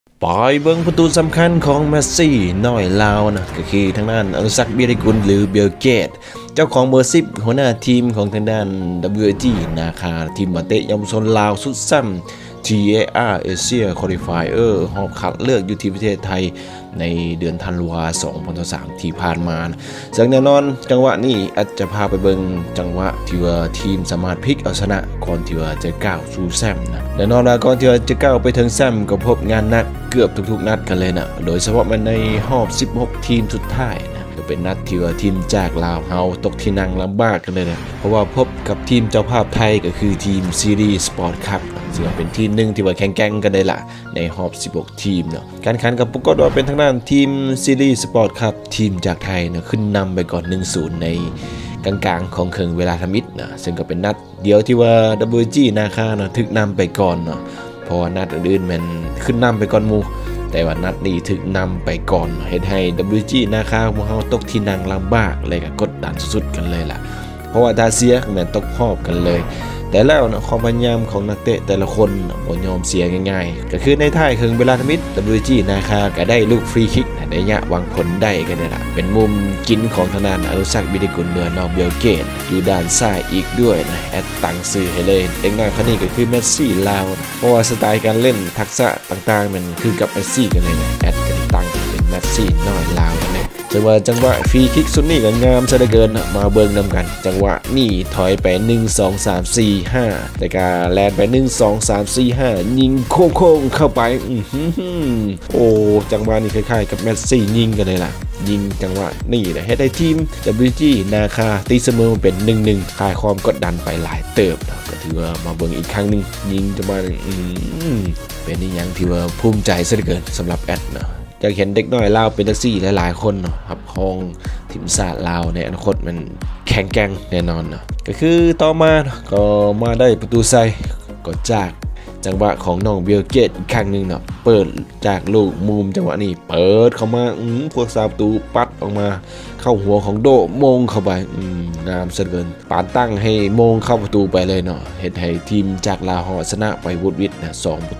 ปอยเบิ้งประตูสำคัญของเมสซี่น้อยลาวนะก็คือทางด้านอนุสักเบียริกุลหรือเบลเกตเจ้าของเบอร์10หัวหน้าทีมของทางด้าน WG นาคาทีมบาเตะยอมชนลาวสุดซ้ำ TAR Asia Qualifier หอบคัดเลือกอยู่ที่ประเทศไทยในเดือนธันวาคม2023ที่ผ่านมาซึ่งแน่นอนจังหวะนี้อาจจะพาไปเบิงจังหวะที่ว่าทีมสามารถพลิกเอาชนะก่อนที่ว่าจะก้าวสู่แซมนะแน่นอนว่าก่อนที่ว่าจะก้าวไปถึงแซมก็พบงานหนักเกือบทุกๆนัดกันเลยนะโดยเฉพาะมันในรอบ16ทีมสุดท้ายนะก็เป็นนัดที่ว่าทีมจากลาวเฮาตกที่นั่งลำบากกันเลยนะเพราะว่าพบกับทีมเจ้าภาพไทยก็คือทีมซีรีส์สปอร์ตคัพซึ่งเป็นทีมหนึ่งที่ว่าแข่งแกร่งกันได้ละในรอบ16ทีมเนาะการแข่งกับปกติว่าเป็นทางด้านทีมซีรีส์สปอร์ตคัพทีมจากไทยเนาะขึ้นนำไปก่อน 1-0 ในกลางๆของครึ่งเวลาทำอิฐนะซึ่งก็เป็นนัดเดียวที่ว่า WG นาคาเนาะถึกนำไปก่อนเนาะเพราะว่านัดอื่นๆมันขึ้นนำไปก่อนหมู่แต่ว่านัดนี้ถึกนำไปก่อนเฮ็ดให้ WG นาคาของเราตกที่นั่งลำบากเลยก็กดดันสุดๆกันเลยล่ะเพราะว่าถ้าเสียแม่นตกรอบกันเลยแต่แล้วนะความพยายามของนักเตะแต่ละคนบ่ยอมเสียง่ายๆก็คือในท้ายครึ่งเวลาทำอิฐ WG นาคาก็ได้ลูกฟรีคิกในระยะวางผลได้กันนี่ล่ะเป็นมุมกินของทางด้านอนุสักบิดิกุลเมืองนอกเบลเกตอยู่ด้านซ้ายอีกด้วยนะแอดตังซื้อให้เลยเด็กน้อยคนนี้ก็คือเมสซี่ลาวเพราะว่าสไตล์การเล่นทักษะต่างๆมันคือกับเมสซี่กันเลยนะแอดก็ตั้งเป็นเมสซี่น้อยลาวกันเลยจังหวะฟรีคิกสุดนี่ก็งามซะเหลือเกินมาเบิ่งนำกันจังหวะนี่ถอยไป1 2 3 4 5แต่ก็แลนไป1 2 3 4 5ยิงโค้งๆเข้าไปโอ้จังหวะนี้คล้ายๆกับเมสซี่ยิงกันเลยล่ะยิงจังหวะนี่นะให้ได้ทีม WG นาคาตีเสมอเป็น 1-1 คลายความกดดันไปหลายเติบนะก็ถือว่ามาเบิ่งอีกครั้งนึงยิงจังหวะเป็นอย่างที่ว่าภูมิใจซะเหลือเกินสำหรับแอดนะจะเห็นเด็กน้อยลาวเป็นแท็กซี่หลายๆคนเนาะครับคองทีมชาติลาวในอนาคตมันแข็งแกร่งแน่นอนเนาะก็คือต่อมาก็มาได้ประตูใส่ก็จากจังหวะของน้องเบลเกตอีกครั้งนึงเนาะเปิดจากลูกมุมจังหวะนี้เปิดเข้ามาพวกสาประตูปัดออกมาเข้าหัวของโดมงเข้าไปงามเสเกินปานตั้งให้มงเข้าประตูไปเลยเนาะเฮ็ดให้ทีมจากลาวชนะไปวุดวิดนะ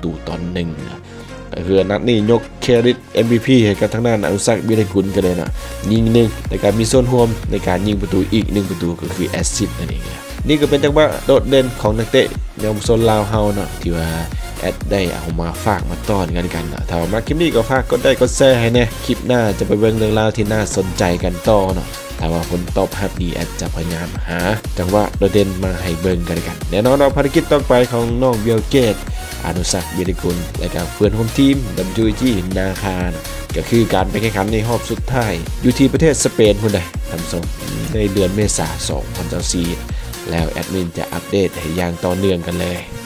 2-1นะคือนัดนี้ยกเครดิต MVP ให้กับทางด้านอนุสักบิริกุลกันเลยนะยิง1แต่การมีส่วนร่วมในการยิงประตูอีก1ประตูก็คือแอสซิสต์นั่นเองนี่ก็เป็นจังหวะโดดเด่นของนักเตะเยาวชนลาวเฮาเนาะที่ว่าแอดได้เอามาฝากมาต้อนกันนะถ้ามาคลิปนี้ก็ฝากกดได้กดแชร์ให้แน่คลิปหน้าจะไปเบิ่งเรื่องราวที่น่าสนใจกันต่อเนาะถ้าว่าผลตอบรับดีแอดจะพยายามหาจังหวะโดดเด่นมาให้เบิ่งกันแน่นอนเราภารกิจต่อไปของน้องเบลเกตอนุสักบิริกุลและการเพื่อนร่วมทีม WG นาคาก็คือการไปแข่งขันในรอบสุดท้ายอยู่ที่ประเทศสเปนพุ่นใดทำส่งในเดือนเมษายน2024แล้วแอดมินจะอัปเดตให้อย่างต่อเนื่องกันเลย